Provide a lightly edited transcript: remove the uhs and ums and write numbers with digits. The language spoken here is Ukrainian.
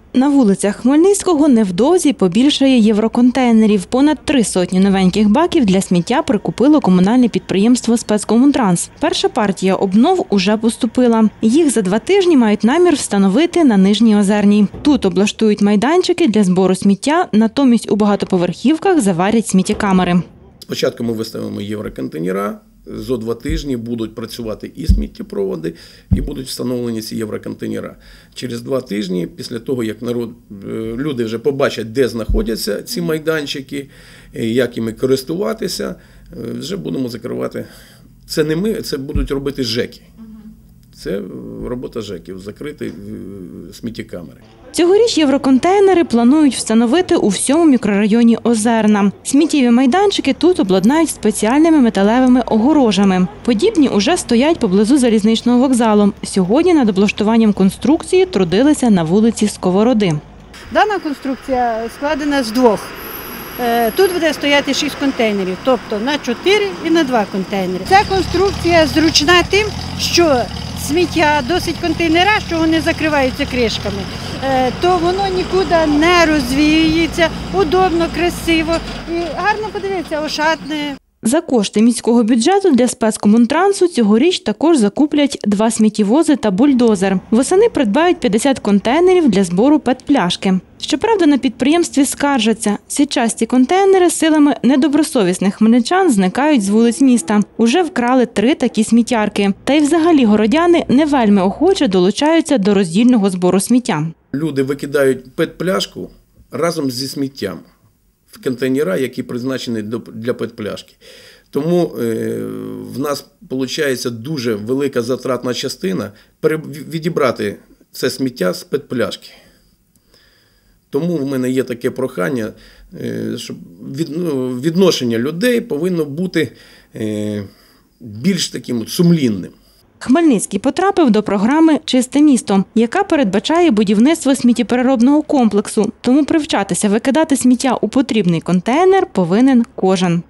На вулицях Хмельницького невдовзі побільшає євроконтейнерів. Понад 300 новеньких баків для сміття прикупило комунальне підприємство «Спецкомунтранс». Перша партія обнов уже поступила. Їх за 2 тижні мають намір встановити на Нижній Озерній. Тут облаштують майданчики для збору сміття, натомість у багатоповерхівках заварять сміттєкамери. Спочатку ми виставимо євроконтейнера. За 2 тижні будуть працювати і сміттєпроводи, і будуть встановлені ці євроконтейнера. Через 2 тижні, після того, як люди вже побачать, де знаходяться ці майданчики, як іми користуватися, вже будемо закривати. Це не ми, це будуть робити ЖЕКи. Це робота ЖЕКів – закрити сміттєкамери. Цьогоріч євроконтейнери планують встановити у всьому мікрорайоні Озерна. Сміттєві майданчики тут обладнають спеціальними металевими огорожами. Подібні уже стоять поблизу залізничного вокзалу. Сьогодні над облаштуванням конструкції трудилися на вулиці Сковороди. Дана конструкція складена з 2. Тут буде стояти 6 контейнерів, тобто на 4 і на 2 контейнери. Ця конструкція зручна тим, що сміття досить контейнера, що вони закриваються кришками, то воно нікуди не розвіюється, удобно, красиво і гарно подивитися, ошатне. За кошти міського бюджету для спецкомунтрансу цьогоріч також закуплять 2 сміттєвози та бульдозер. Восени придбають 50 контейнерів для збору ПЕТ-пляшки. Щоправда, на підприємстві скаржаться, січасті контейнери силами недобросовісних хмельничан зникають з вулиць міста. Уже вкрали 3 такі сміттярки. Та й взагалі городяни не вельми охоче долучаються до роздільного збору сміття. Люди викидають ПЕТ-пляшку разом зі сміттям в контейнера, які призначені для ПЕТ-пляшки. Тому в нас виходить дуже велика затратна частина відібрати це сміття з ПЕТ-пляшки. Тому в мене є таке прохання, щоб відношення людей повинно бути більш таким сумлінним. Хмельницький потрапив до програми «Чисте місто», яка передбачає будівництво сміттєпереробного комплексу. Тому привчатися викидати сміття у потрібний контейнер повинен кожен.